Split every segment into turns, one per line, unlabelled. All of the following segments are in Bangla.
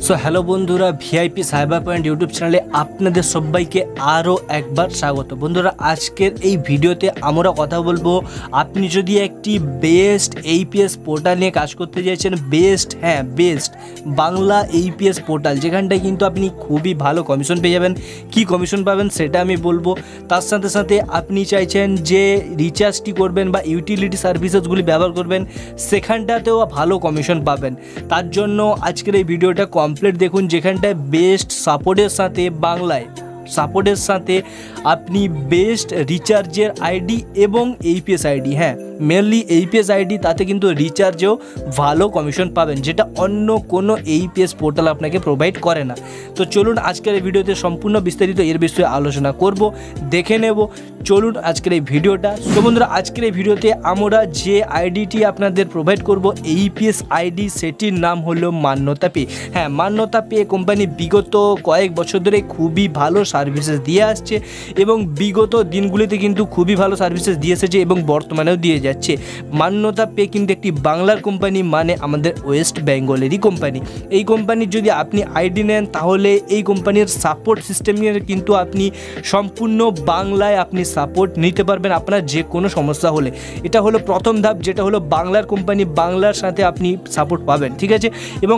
সো হ্যালো বন্ধুরা, ভিআইপি সাইবার পয়েন্ট ইউটিউব চ্যানেলে আপনাদের সবাইকে আরও একবার স্বাগত। বন্ধুরা, আজকের এই ভিডিওতে আমরা কথা বলবো, আপনি যদি একটি বেস্ট এইপিএস পোর্টাল নিয়ে কাজ করতে চাইছেন, বেস্ট বাংলা এইপিএস পোর্টাল, যেখানটায় কিন্তু আপনি খুবই ভালো কমিশন পেয়ে যাবেন। কি কমিশন পাবেন সেটা আমি বলবো। তার সাথে সাথে আপনি চাইছেন যে রিচার্জটি করবেন বা ইউটিলিটি সার্ভিসেসগুলি ব্যবহার করবেন, সেখানটাতেও ভালো কমিশন পাবেন। তার জন্য আজকের এই ভিডিওটা কমপ্লিট দেখুন, যেখানটায় বেস্ট সাপোর্টের সাথে বাংলায় সাপোর্টের সাথে আপনি বেস্ট রিচার্জের আইডি এবং AEPS ID, mainly AEPS ID, তাতে কিন্তু রিচার্জেও ভালো কমিশন পাবেন, যেটা অন্য কোনো এইপিএস পোর্টাল আপনাকে প্রোভাইড করে না। তো চলুন আজকের এই ভিডিওতে সম্পূর্ণ বিস্তারিত এর বিষয়ে আলোচনা করব, দেখে নেব। চলুন আজকের এই ভিডিওটা। তো বন্ধুরা, আজকের এই ভিডিওতে আমরা যে আইডিটি আপনাদের প্রোভাইড করব, এইপিএস আইডি, সেটির নাম হলো মান্যতা পে। মান্যতা পে কোম্পানি বিগত কয়েক বছর ধরে খুবই ভালো সার্ভিসেস দিয়ে আসছে এবং বিগত দিনগুলিতে কিন্তু খুবই ভালো সার্ভিসেস দিয়ে এসেছে এবং বর্তমানেও দিয়ে যাচ্ছে। মান্যতা পে কিন্তু একটি বাংলার কোম্পানি, মানে আমাদের ওয়েস্ট বেঙ্গলেরই কোম্পানি। এই কোম্পানির যদি আপনি আইডি নেন, তাহলে এই কোম্পানির সাপোর্ট সিস্টেমের কিন্তু আপনি সম্পূর্ণ বাংলায় আপনি সাপোর্ট নিতে পারবেন আপনার যে কোনো সমস্যা হলে। এটা হলো প্রথম ধাপ, যেটা হলো বাংলার কোম্পানি, বাংলার সাথে আপনি সাপোর্ট পাবেন, ঠিক আছে। এবং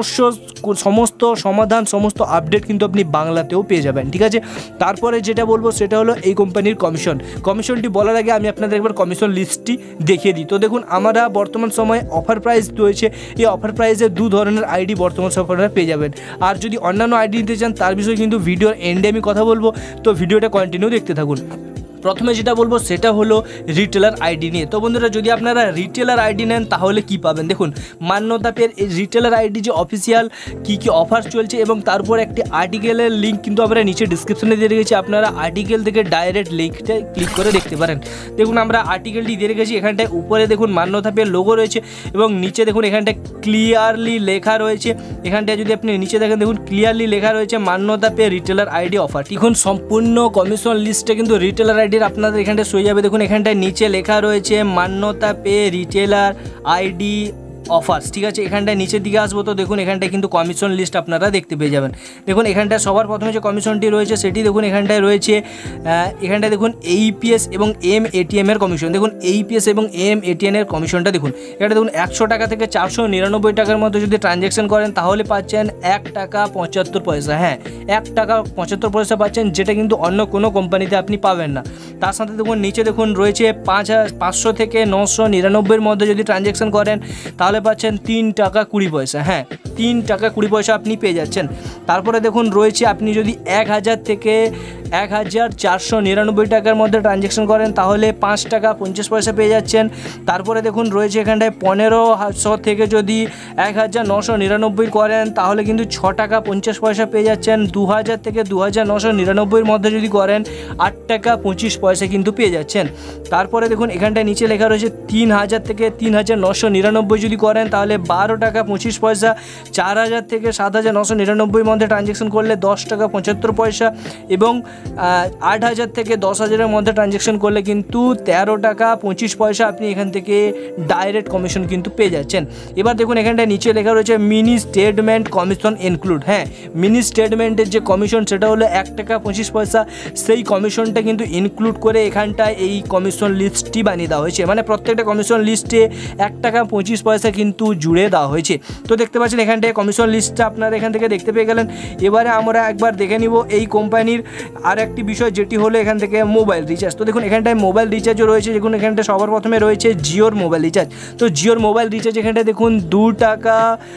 সমস্ত সমাধান, সমস্ত আপডেট কিন্তু আপনি বাংলাতেও পেয়ে যাবেন, ঠিক আছে। তারপরে যেটা বলবো সেটা হলো এই কোম্পানির কমিশনটি বলার আগে আমি আপনাদের একবার কমিশন লিস্টটি দেখিয়ে দিই। তো দেখুন, আমরা বর্তমান সময়ে অফার প্রাইস রয়েছে, এই অফার প্রাইসে দু ধরনের আইডি বর্তমান সময়ে পেয়ে যাবেন। আর যদি অন্যান্য আইডি নিতে চান, তার বিষয়ে কিন্তু ভিডিওর এন্ডে আমি কথা বলবো, তো ভিডিওটা কন্টিনিউ দেখতে থাকুন। প্রথমে যেটা বলবো সেটা হলো রিটেলার আইডি নিয়ে। তো বন্ধুরা, যদি আপনারা রিটেলার আইডি নেন, তাহলে কি পাবেন দেখুন। মান্যতা পের এই রিটেলার আইডি যে অফিসিয়াল কী অফার চলছে, এবং তারপর একটি আর্টিকেলের লিঙ্ক কিন্তু আমরা নিচে ডিসক্রিপশনে দিয়ে রেখেছি, আপনারা আর্টিকেল থেকে ডাইরেক্ট লিঙ্কটা ক্লিক করে দেখতে পারেন। দেখুন, আমরা আর্টিকেলটি দিয়ে রেখেছি, এখানটায় উপরে দেখুন মান্যতা পের লোগো রয়েছে এবং নিচে দেখুন এখানটায় ক্লিয়ারলি লেখা রয়েছে। এখানটায় যদি আপনি নিচে দেখেন, দেখুন ক্লিয়ারলি লেখা রয়েছে মান্যতা পে রিটেলার আইডি অফার। এখন সম্পূর্ণ কমিশন লিস্টে কিন্তু রিটেলার আইডি আপনাদের এখানটায় শুয়ে যাবে। দেখুন এখানটায় নিচে লেখা রয়েছে মান্যতা পে রিটেলার আইডি অফার্স, ঠিক আছে। এখানটায় নিচের দিকে আসবো, তো দেখুন এখানটায় কিন্তু কমিশন লিস্ট আপনারা দেখতে পেয়ে যাবেন। দেখুন এখানটায় সবার প্রথমে যে কমিশনটি রয়েছে সেটি দেখুন এখানটায় রয়েছে, এখানটায় দেখুন এইপিএস এবং এমএটিএম এর কমিশন। দেখুন এইপিএস এবং এমএটিএম এর কমিশনটা দেখুন, এটা দেখুন 100 টাকা থেকে 499 টাকার মধ্যে যদি ট্রানজ্যাকশন করেন, তাহলে পাচ্ছেন 1 টাকা 75 পয়সা। 1 টাকা 75 পয়সা পাচ্ছেন, যেটা কিন্তু অন্য কোনো কোম্পানিতে আপনি পাবেন না। তার সাথে দেখুন নিচে দেখুন রয়েছে 500 থেকে 999 এর মধ্যে যদি ট্রানজ্যাকশন করেন, তাহলে পাচ্ছেন 3 টাকা 20 পয়সা। 3 টাকা 20 পয়সা আপনি পেয়ে যাচ্ছেন। তারপরে দেখুন রয়েছে, আপনি যদি 1000 থেকে 1499 টাকার মধ্যে ট্রানজ্যাকশন করেন, তাহলে 5 টাকা 50 পয়সা পেয়ে যাচ্ছেন। তারপরে দেখুন রয়েছে এখানটায় 1500 থেকে যদি 1999 করেন, তাহলে কিন্তু 6 টাকা 50 পয়সা পেয়ে যাচ্ছেন। 2000 থেকে 2999 মধ্যে যদি করেন, 8 টাকা 25 পয়সা কিন্তু পেয়ে যাচ্ছেন। তারপরে দেখুন এখানটায় নিচে লেখা রয়েছে 3000 থেকে 3999 যদি করেন, তাহলে 12 টাকা 25 পয়সা। 4000 থেকে 7999 মধ্যে ট্রানজ্যাকশন করলে 10 টাকা 75 পয়সা, এবং 8000 থেকে 10,000 মধ্যে ট্রানজ্যাকশন করলে কিন্তু 13 টাকা 25 পয়সা আপনি এখান থেকে ডাইরেক্ট কমিশন কিন্তু পেয়ে যাচ্ছেন। এবার দেখুন এখানটায় নিচে লেখা রয়েছে mini statement commission include. Mini স্টেটমেন্টের যে কমিশন সেটা হলো 1 টাকা 25 পয়সা। সেই কমিশনটা কিন্তু ইনক্লুড করে এখানটায় এই কমিশন লিস্টটি বানিয়ে দেওয়া হয়েছে, মানে প্রত্যেকটা কমিশন লিস্টে 1 টাকা 25 পয়সা কিন্তু জুড়ে দেওয়া হয়েছে। তো দেখতে পাচ্ছেন এখানটায় কমিশন লিস্টটা আপনারা এখান থেকে দেখতে পেয়ে গেলেন। এবারে আমরা একবার দেখে নিব এই কোম্পানির আর একটি বিষয়, যেটি হলো এখান থেকে মোবাইল রিচার্জ। তো দেখুন এখানটায় মোবাইল রিচার্জও রয়েছে। দেখুন এখানটায় সবার প্রথমে রয়েছে জিওর মোবাইল রিচার্জ। তো জিওর মোবাইল রিচার্জ এখানটায় দেখুন 2 টাকা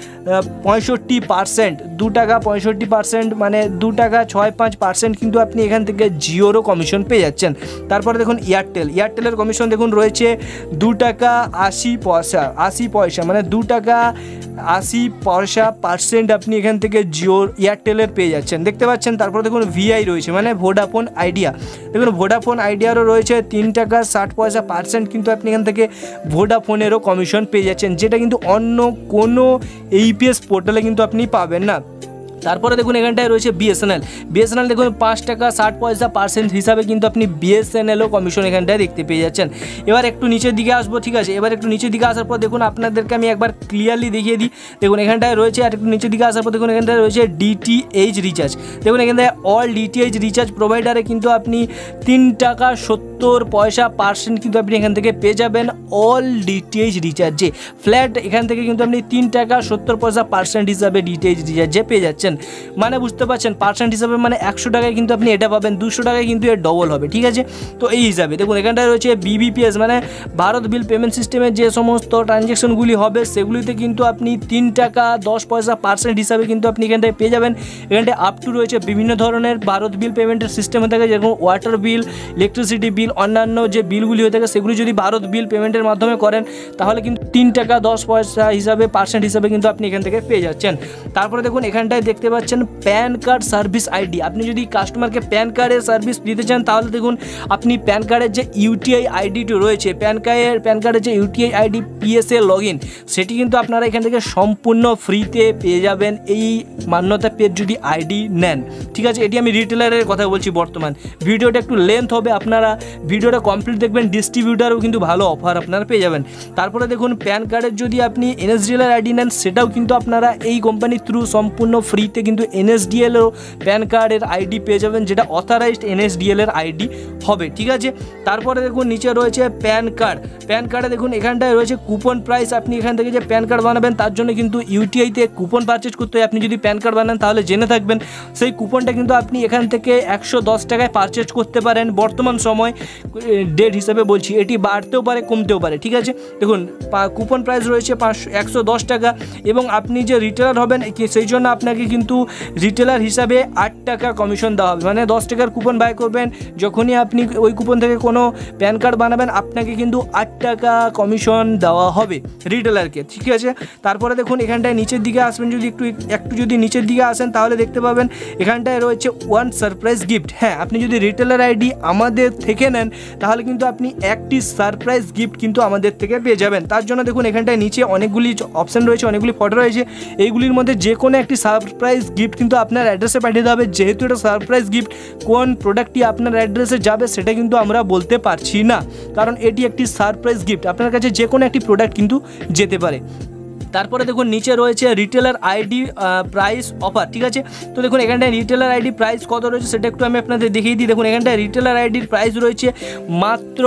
65%, 2 টাকা 65%, মানে 2 টাকা 65% কিন্তু আপনি এখান থেকে জিওরও কমিশন পেয়ে যাচ্ছেন। তারপরে দেখুন এয়ারটেলের কমিশন দেখুন রয়েছে 2 টাকা 80 পয়সা, মানে 2 টাকা 80 পয়সা % আপনি এখান থেকে জিওর এয়ারটেলের পেয়ে যাচ্ছেন, দেখতে পাচ্ছেন। তারপরে দেখুন ভিআই রয়েছে, মানে ভোডাফোন আইডিয়া। দেখুন ভোডাফোন আইডিয়ারও রয়েছে 3 টাকা 60 পয়সা % কিন্তু আপনি এখান থেকে ভোডাফোনেরও কমিশন পেয়ে যাচ্ছেন, যেটা কিন্তু অন্য কোনো এইপিএস পোর্টালে কিন্তু আপনি পাবেন না। তারপরে দেখুন এখানটায় রয়েছে বিএসএনএল দেখুন 5 টাকা 60 পয়সা পার্সেন্ট হিসাবে কিন্তু আপনি বিএসএনএলও কমিশন এখানটায় দেখতে পেয়ে যাচ্ছেন। এবার একটু নিচের দিকে আসবো, ঠিক আছে। এবার একটু নিচের দিকে আসার পর দেখুন আপনাদেরকে আমি একবার ক্লিয়ারলি দেখিয়ে দিই। দেখুন এখানটায় রয়েছে, আর একটু নিচের দিকে আসার পর দেখুন এখানটায় রয়েছে ডিটিএইচ রিচার্জ। দেখুন এখানটায় অল ডিটিএইচ রিচার্জ প্রোভাইডারে কিন্তু আপনি 3 টাকা 70 পয়সা পার্সেন্ট কিন্তু আপনি এখান থেকে পেয়ে যাবেন অল ডিটিএইচ রিচার্জে ফ্ল্যাট। এখান থেকে কিন্তু আপনি 3 টাকা 70 পয়সা পার্সেন্ট হিসাবে ডিটিএইচ রিচার্জে পেয়ে যাচ্ছেন। মানে বুঝতে পারছেন পার্সেন্ট হিসাবে, মানে 100 টাকায় কিন্তু আপনি এটা পাবেন, 200 টাকায় কিন্তু এর ডবল হবে, ঠিক আছে। তো এই হিসাবে দেখুন এখানটায় রয়েছে বিবিপিএস, মানে ভারত বিল পেমেন্ট সিস্টেমের যে সমস্ত ট্রানজ্যাকশনগুলি হবে সেগুলিতে কিন্তু আপনি 3 টাকা 10 পয়সা পার্সেন্ট হিসাবে কিন্তু আপনি এখানটায় পেয়ে যাবেন। এখানটায় আপ টু রয়েছে বিভিন্ন ধরনের ভারত বিল পেমেন্টের সিস্টেম হয়ে থাকে, যেরকম ওয়াটার বিল, ইলেকট্রিসিটি বিল, অন্যান্য যে বিলগুলি হয়ে থাকে সেগুলি যদি ভারত বিল পেমেন্টের মাধ্যমে করেন তাহলে কিন্তু 3 টাকা 10 পয়সা হিসাবে পার্সেন্ট হিসাবে কিন্তু আপনি এখান থেকে পেয়ে যাচ্ছেন। তারপরে দেখুন এখানটায় দেখতে পাচ্ছেন প্যান কার্ড সার্ভিস আইডি। আপনি যদি কাস্টমারকে প্যান কার্ডের সার্ভিস দিতে চান তাহলে দেখুন আপনি প্যান কার্ডের যে ইউটিআই আইডিটি রয়েছে, প্যান কার্ডের যে ইউটিআই আইডি পিএসএ লগইন, সেটি কিন্তু আপনারা এখান থেকে সম্পূর্ণ ফ্রিতে পেয়ে যাবেন এই মান্যতা পেড যদি আইডি নেন, ঠিক আছে। এটি আমি রিটেলারের কথা বলছি বর্তমান। ভিডিওটা একটু লেন্থ হবে, আপনারা ভিডিওটা কমপ্লিট দেখবেন। ডিস্ট্রিবিউটারও কিন্তু ভালো অফার আপনারা পেয়ে যাবেন। তারপরে দেখুন প্যান কার্ডের যদি আপনি এনএসডিএল আইডি নেন সেটাও কিন্তু আপনারা এই কোম্পানির থ্রু সম্পূর্ণ ফ্রিতে কিন্তু এনএসডিএলও প্যান কার্ডের আইডি পেয়ে যাবেন, যেটা অথরাইজড এনএসডিএল এর আইডি হবে, ঠিক আছে। তারপরে দেখুন নিচে রয়েছে প্যান কার্ডে দেখুন এখানটায় রয়েছে কুপন প্রাইস। আপনি এখান থেকে যে প্যান কার্ড বানাবেন তার জন্য কিন্তু ইউটিআইতে কুপন পারচেজ করতে হয়। আপনি যদি প্যান কার্ড বানান তাহলে জেনে থাকবেন সেই কুপনটা কিন্তু আপনি এখান থেকে 110 টাকায় পারচেজ করতে পারেন বর্তমান সময় ডেট হিসাবে বলছি। এটি বাড়তেও পারে কমতেও পারে, ঠিক আছে। দেখুন কুপন প্রাইস রয়েছে 110 টাকা, এবং আপনি যে রিটেলার হবেন সেই জন্য আপনাকে কিন্তু রিটেলার হিসাবে 8 টাকা কমিশন দেওয়া হবে। মানে 10 টাকার কুপন বাই করবেন, যখনই আপনি ওই কুপন থেকে কোনো প্যান কার্ড বানাবেন আপনাকে কিন্তু 8 টাকা কমিশন দেওয়া হবে রিটেলারকে, ঠিক আছে। তারপরে দেখুন এখানটায় নিচের দিকে আসবেন, যদি একটু যদি নিচের দিকে আসেন তাহলে দেখতে পাবেন এখানটায় রয়েছে ওয়ান সারপ্রাইজ গিফট। হ্যাঁ, আপনি যদি রিটেলার আইডি আমাদের থেকে নেন তাহলে কিন্তু আপনি একটি সারপ্রাইজ গিফট কিন্তু আমাদের থেকে পেয়ে যাবেন। তার জন্য দেখুন এখানটায় নিচে অনেকগুলি অপশান রয়েছে, অনেকগুলি ফটো রয়েছে। এইগুলির মধ্যে যে কোনো একটি সারপ্রাইজ গিফট কিন্তু আপনার অ্যাড্রেসে পাঠিয়ে দেওয়া হবে। যেহেতু এটা সারপ্রাইজ গিফট, কোন প্রোডাক্টটি আপনার অ্যাড্রেসে যাবে সেটা কিন্তু আমরা বলতে পারছি না, কারণ এটি একটি সারপ্রাইজ গিফট। আপনার কাছে যে কোনো একটি প্রোডাক্ট কিন্তু যেতে পারে। তারপরে দেখুন নিচে রয়েছে রিটেলার আইডি প্রাইস অফার, ঠিক আছে। তো দেখুন এখানটায় রিটেলার আইডি প্রাইস কত রয়েছে সেটা একটু আমি আপনাদের দেখিয়ে দিই। দেখুন এখানটায় রিটেলার আইডির প্রাইস রয়েছে মাত্র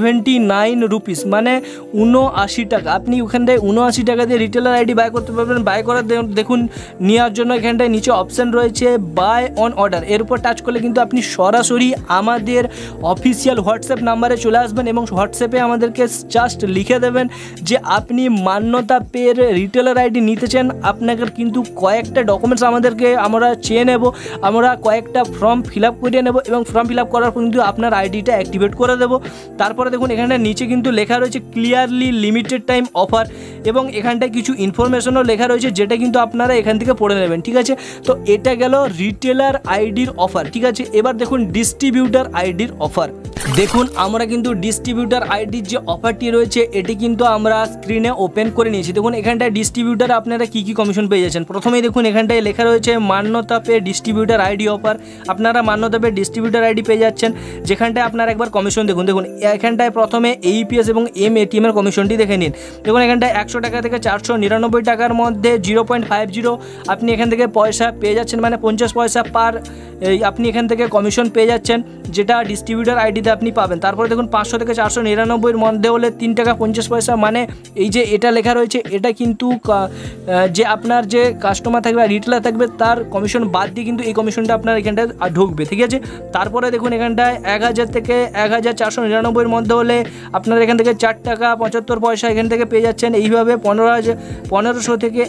79 রুপিস, মানে 79 টাকা। আপনি ওখানটায় 79 টাকা দিয়ে রিটেলার আইডি বাই করতে পারবেন। বাই করার দেখুন নেওয়ার জন্য এখানটায় নিচে অপশান রয়েছে বাই অন অর্ডার। এর উপর টাচ করলে কিন্তু আপনি সরাসরি আমাদের অফিসিয়াল হোয়াটসঅ্যাপ নাম্বারে চলে আসবেন এবং হোয়াটসঅ্যাপে আমাদেরকে জাস্ট লিখে দেবেন যে আপনি মান্যতা পের রিটেলার আইডি নিতে চান। আপনাকে কিন্তু কয়েকটা ডকুমেন্টস আমরা চেয়ে নেব, আমরা কয়েকটা ফর্ম ফিল আপ করিয়ে নেব এবং ফর্ম ফিল আপ করার পর কিন্তু আপনার আইডিটা অ্যাক্টিভেট করে দেবো। তারপরে দেখুন এখানে নিচে কিন্তু লেখা রয়েছে ক্লিয়ারলি লিমিটেড টাইম অফার, এবং এখানটায় কিছু ইনফরমেশনও লেখা রয়েছে যেটা কিন্তু আপনারা এখান থেকে পড়ে নেবেন, ঠিক আছে। তো এটা গেল রিটেলার আইডির অফার, ঠিক আছে। এবার দেখুন ডিস্ট্রিবিউটার আইডির অফার। দেখুন আমরা কিন্তু ডিস্ট্রিবিউটার আইডির যে অফারটি রয়েছে এটি কিন্তু আমরা স্ক্রিনে ওপেন করে নিয়েছি। দেখুন এখানটায় ডিস্ট্রিবিউটার আপনারা কী কী কমিশন পেয়ে যাচ্ছেন। প্রথমেই দেখুন এখানটায় লেখা রয়েছে মান্যতা পে ডিস্ট্রিবিউটার আইডি অফার। আপনারা মান্যতা পে ডিস্ট্রিবিউটার আইডি পেয়ে যাচ্ছেন, যেখানটায় আপনারা একবার কমিশন দেখুন। এখানটায় প্রথমে এইপিএস এবং এমএটিএম এর কমিশনটি দেখে নিন। দেখুন এখানটায় 100 টাকা থেকে 499 টাকার মধ্যে 0.50 আপনি এখান থেকে পয়সা পেয়ে যাচ্ছেন, মানে 50 পয়সা পার আপনি এখান থেকে কমিশন পেয়ে যাচ্ছেন, যেটা ডিস্ট্রিবিউটার আইডিতে আপনি পাবেন। তারপরে দেখুন 500 থেকে 499 মধ্যে হলে 3 টাকা 50 পয়সা, মানে এই যে এটা লেখা রয়েছে এটা কিন্তু যে আপনার যে কাস্টমার থাকবে রিটেলার থাকবে তার কমিশন বাদ দিয়ে কিন্তু এই কমিশনটা আপনার এখানটায় ঢুকবে, ঠিক আছে। তারপরে দেখুন এখানটায় 1000 থেকে 1499 মধ্যে হলে আপনার এখান থেকে 4 টাকা 75 পয়সা এখান থেকে পেয়ে যাচ্ছেন। এইভাবে 1500 থেকে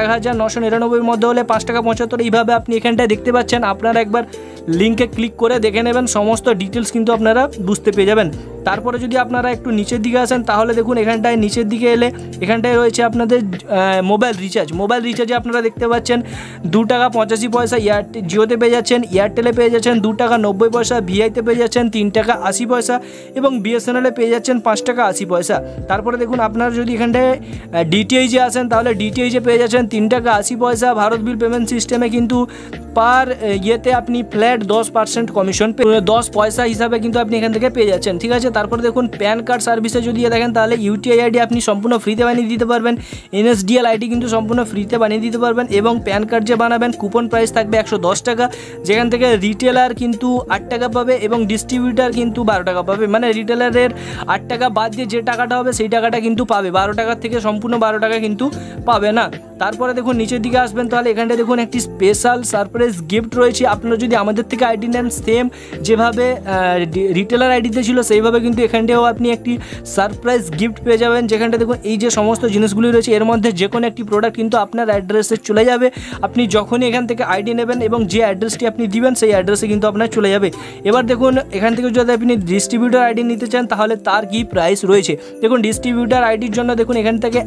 1999 মধ্যে হলে 5 টাকা 75, এইভাবে আপনি এখানটায় দেখতে পাচ্ছেন। আপনারা একবার লিঙ্কে ক্লিক করে দেখে নেবেন, সমস্ত ডিটেলস কিন্তু আপনারা বুঝতে পেয়ে যাবেন। তারপরে যদি আপনারা একটু নিচের দিকে আসেন তাহলে দেখুন এখানটায় নিচের দিকে এলে এখানটায় রয়েছে আপনাদের মোবাইল রিচার্জে আপনারা দেখতে পাচ্ছেন 2 টাকা 85 পয়সা জিওতে পেয়ে যাচ্ছেন, এয়ারটেলে পেয়ে যাচ্ছেন 2 টাকা 90 পয়সা, ভিআইতে পেয়ে যাচ্ছেন 3 টাকা 80 পয়সা এবং বিএসএনএলে পেয়ে যাচ্ছেন 5 টাকা 80 পয়সা। তারপরে দেখুন আপনারা যদি এখানটায় ডিটিএইচে আসেন তাহলে ডিটিএইচে পেয়ে যাচ্ছেন 3 টাকা 80 পয়সা। ভারত বিল পেমেন্ট সিস্টেমে কিন্তু পার ইয়েতে আপনি ফ্ল্যাট 10% কমিশন 10 পয়সা হিসাবে কিন্তু আপনি এখান থেকে পেয়ে যাচ্ছেন, ঠিক আছে। তারপরে দেখুন প্যান কার্ড সার্ভিসে যদি দেখেন তাহলে ইউটিআই আইডি আপনি সম্পূর্ণ ফ্রিতে বানিয়ে দিতে পারবেন, এনএসডিএল আইডি কিন্তু সম্পূর্ণ ফ্রিতে বানিয়ে দিতে পারবেন এবং প্যান কার্ড যে বানাবেন কুপন প্রাইস থাকবে 110 টাকা, যেখান থেকে রিটেলার কিন্তু 8 টাকা পাবে এবং ডিস্ট্রিবিউটার কিন্তু 12 টাকা পাবে। মানে রিটেলারের 8 টাকা বাদ দিয়ে যে টাকাটা হবে সেই টাকাটা কিন্তু পাবে, 12 টাকার থেকে সম্পূর্ণ 12 টাকা কিন্তু পাবে না। তারপরে দেখুন নিচের দিকে আসবেন তাহলে এখানটা দেখুন একটি স্পেশাল সারপ্রাইজ গিফট রয়েছে। আপনারা যদি আমাদের থেকে আইডি নেন সেম যেভাবে রিটেলার আইডিতে ছিল সেইভাবে কিন্তু এখানটাও আপনি একটি সারপ্রাইজ গিফট পেয়ে যাবেন, যেখানটা দেখুন এই যে সমস্ত জিনিসগুলি রয়েছে এর মধ্যে যে কোনো একটি প্রোডাক্ট কিন্তু আপনার অ্যাড্রেসে চলে যাবে। আপনি যখনই এখান থেকে আইডি নেবেন এবং যে অ্যাড্রেসটি আপনি দিবেন সেই অ্যাড্রেসে কিন্তু আপনার চলে যাবে। এবার দেখুন এখান থেকে যদি আপনি ডিস্ট্রিবিউটার আইডি নিতে চান তাহলে তার কি প্রাইস রয়েছে। দেখুন ডিস্ট্রিবিউটার আইডির জন্য দেখুন এখান থেকে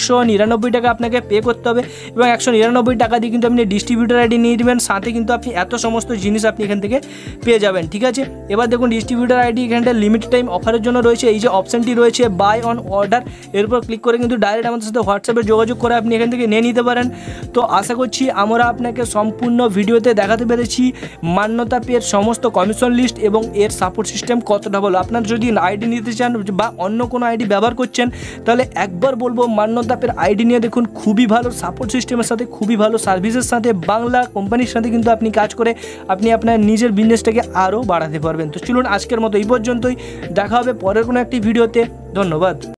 199 টাকা আপনাকে পে করতে হবে এবং 199 টাকা দিয়ে কিন্তু আপনি ডিস্ট্রিবিউটার আইডি নিয়ে নেবেন, সাথে কিন্তু আপনি এত সমস্ত জিনিস আপনি এখান থেকে পেয়ে যাবেন, ঠিক আছে। এবার দেখুন ডিস্ট্রিবিউটার আইডি এখানটা লিমিটেড টাইম অফারের জন্য রয়েছে, এই যে অপশানটি রয়েছে বাই অন অর্ডার, এর উপর ক্লিক করে কিন্তু ডাইরেক্ট আমাদের সাথে হোয়াটসঅ্যাপে যোগাযোগ করে আপনি এখান থেকে নিয়ে নিতে পারেন। তো আশা করছি আমরা আপনাকে সম্পূর্ণ ভিডিওতে দেখাতে পেরেছি মান্যতা পের সমস্ত কমিশন লিস্ট এবং এর সাপোর্ট সিস্টেম কতটা ভালো। আপনার যদি আইডি নিতে চান বা অন্য কোনো আইডি ব্যবহার করছেন তাহলে একবার বলবো মান্যতা পের আইডি নিয়ে দেখুন, খুবই ভালো সাপোর্ট সিস্টেমের সাথে, খুবই ভালো সার্ভিসের সাথে, বাংলা কোম্পানির সাথে কিন্তু আপনি কাজ করে আপনি আপনার নিজের বিজনেসটাকে আরও বাড়াতে পারবেন। তো চলুন আজকের মতো এই পর্যন্তই, দেখা হবে পরের কোনো একটি ভিডিওতে। ধন্যবাদ।